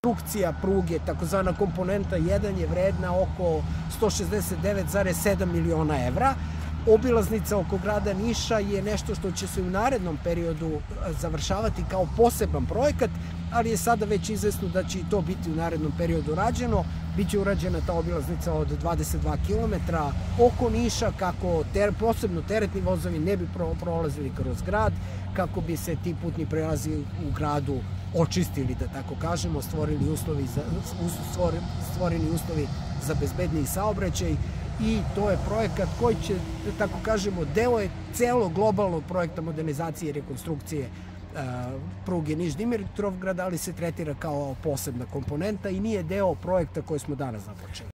Rekonstrukcija pruge, takozvana komponenta 1, je vredna oko 169,7 miliona evra. Obilaznica oko grada Niša je nešto što će se u narednom periodu završavati kao poseban projekat, ali je sada već izvesno da će i to biti u narednom periodu rađeno. Biće urađena ta obilaznica od 22 km oko Niša, kako posebno teretni vozovi ne bi prolazili kroz grad, kako bi se ti putni prelazi u gradu očistili, da tako kažemo, stvoreni uslovi za bezbedniji saobraćaj. I to je projekat koji će, da tako kažemo, deo je celog globalnog projekta modernizacije i rekonstrukcije pruge Niš-Dimitrovgrad, ali se tretira kao posebna komponenta i nije deo projekta koji smo danas započeli.